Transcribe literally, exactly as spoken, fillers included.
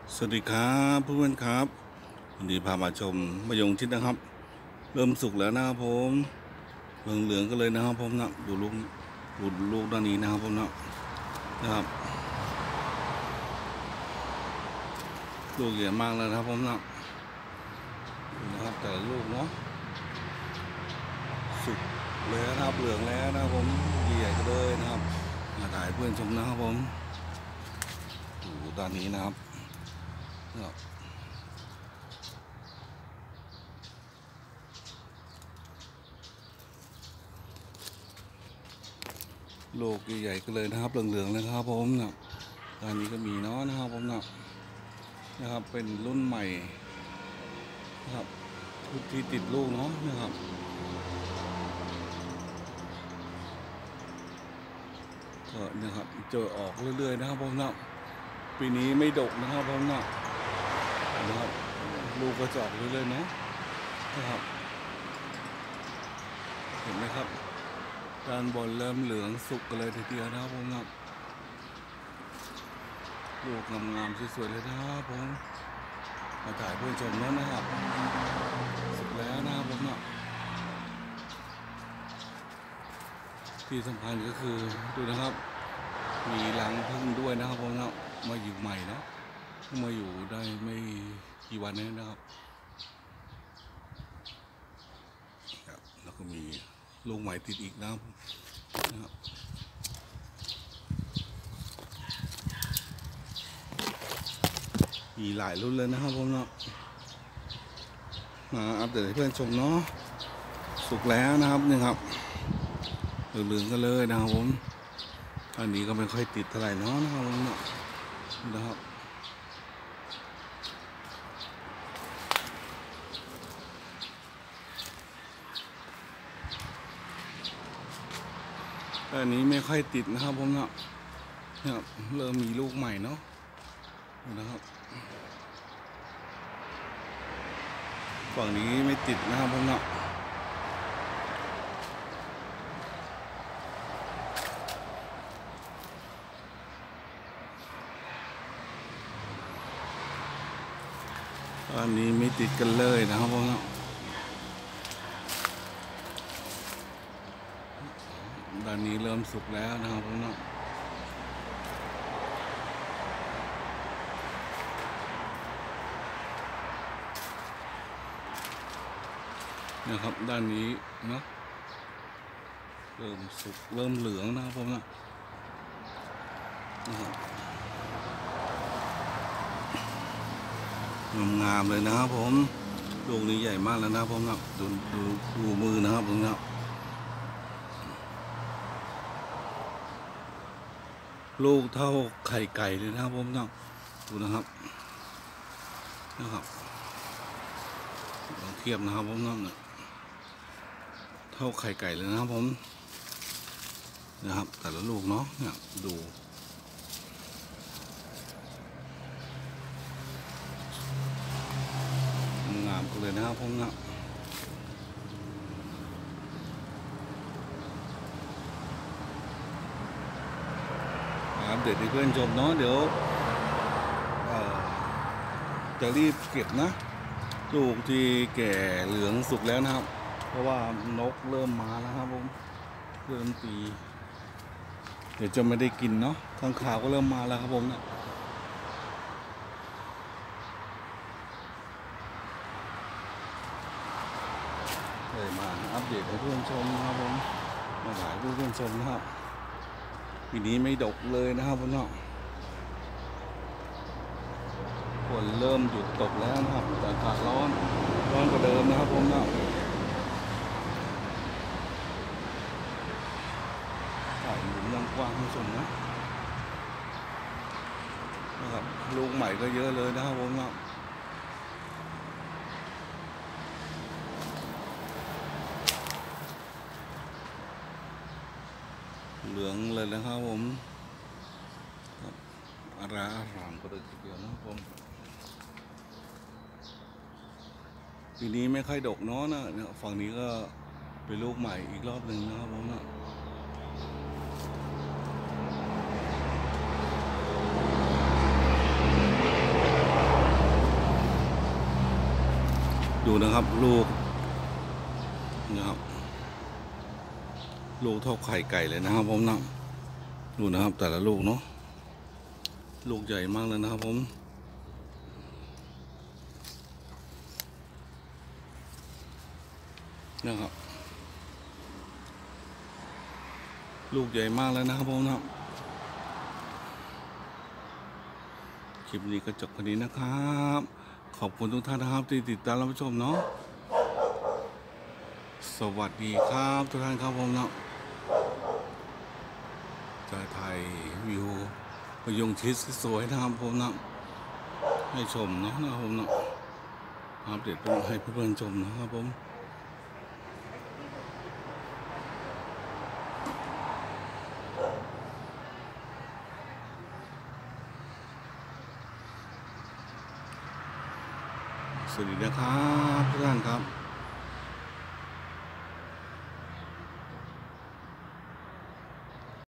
สวัสดีครับเพื่อนๆครับวันนี้พามาชมมะยงชิดนะครับ เริ่มสุกแล้วนะครับผมเหลืองๆกันเลยนะครับผมนะดูลูกดูลูกด้านนี้นะครับผมนะนะครับลูกใหญ่มากเลยนะครับผมนะดูนะครับแต่ละลูกเนาะสุกแล้วนะครับเหลืองแล้วนะครับผมใหญ่ๆกันเลยนะครับมาถ่ายเพื่อนชมนะครับผมดูด้านนี้นะครับนะครับลูกใหญ่ๆกันเลยนะครับเหลืองๆเลยครับผมนะด้านนี้ก็มีเนาะนะครับผมนะนะครับเป็นรุ่นใหม่นะครับรุ่นที่ติดลูกเนาะนะครับก็นะครับเจอออกเรื่อยๆนะครับผมนะปีนี้ไม่ดกนะครับผมนะนะครับลูกก็จะออกเรื่อยๆเนาะนะครับเห็นไหมครับด้านบนเริ่มเหลืองสุกกันเลยทีเดียวนะครับผมนะลูกงามๆสวยๆเลยนะครับผมมาถ่ายเพื่อนชมแล้วนะครับสุกแล้วนะครับผมนะที่สำคัญก็คือดูนะครับมีรังผึ้งด้วยนะครับผมนะมาอยู่ใหม่นะมาอยู่ได้ไม่กี่วันนี้นะครับแล้วก็มีลูกใหม่ติดอีกนะครับนะครับมีหลายรุ่นเลยนะครับผมเนาะมาอัปเดตให้เพื่อนชมเนาะสุกแล้วนะครับนี่ครับเหลืองๆกันเลยนะครับผมอันนี้ก็ไม่ค่อยติดเท่าไหร่เนาะนะครับผมเนาะนะครับอันนี้ไม่ค่อยติดนะครับผมเนาะนะครับเริ่มมีลูกใหม่เนาะนะครับฝั่งนี้ไม่ติดนะครับผมเนาะอันนี้ไม่ติดกันเลยนะครับผมเนาะด้านนี้เริ่มสุกแล้วนะครับผมเนาะนะครับด้านนี้เนาะเริ่มสุกเริ่มเหลืองนะครับผมนะนะครับงามๆเลยนะครับผมลูกนี้ใหญ่มากแล้วนะครับผมนะดูดูดูมือนะครับผมนะลูกเท่าไข่ไก่เลยนะครับผมนะดูนะครับนะครับลองเทียบนะครับผมนะเท่าไข่ไก่เลยนะครับผมนะครับแต่ละลูกเนาะเนี่ยดูงามกันเลยนะครับผมนะอัปเดตให้เพื่อนชมเนาะเดี๋ยวจะรีบเก็บนะลูกที่แก่เหลืองสุกแล้วนะครับเพราะว่านกเริ่มมาแล้วครับผมเริ่มตีเดี๋ยวจะไม่ได้กินเนาะข้างข่าวก็เริ่มมาแล้วครับผมเนี่ยเลยมาอัปเดตให้เพื่อนชมนะครับผมมาถ่ายให้เพื่อนชมนะครับปีนี้ไม่ดกเลยนะครับผมเนาะฝนเริ่มหยุดตกแล้วนะครับแต่อากาศร้อนร้อนกว่าเดิมนะครับผมเนาะถ่ายหมุนยังกว้างให้ชมนะนะครับลูกใหม่ก็เยอะเลยนะครับผมเนาะเหลืองเลยนะครับผมครับอาราอารามก็เลยทีเดียวนะครับผมปีนี้ไม่ค่อยดกเนาะนะฝั่งนี้ก็เป็นลูกใหม่อีกรอบหนึ่งนะครับผมนะดูนะครับลูกนะครับลูกเท่าไข่ไก่เลยนะครับผมนะดูนะครับแต่ละลูกเนาะลูกใหญ่มากเลยนะครับผมนะครับลูกใหญ่มากเลยนะครับผมนะคลิปนี้ก็จบแค่นี้นะครับขอบคุณทุกท่านนะครับที่ติดตามรับชมเนาะสวัสดีครับทุกท่านครับผมนะจะถ่ายวิวพยงชิดสวยนะครับผมนะให้ชมเนาะนะครับผมนะอัปเดตให้เพื่อนๆชมนะครับผมสวัสดีนะครับทุกท่านครับ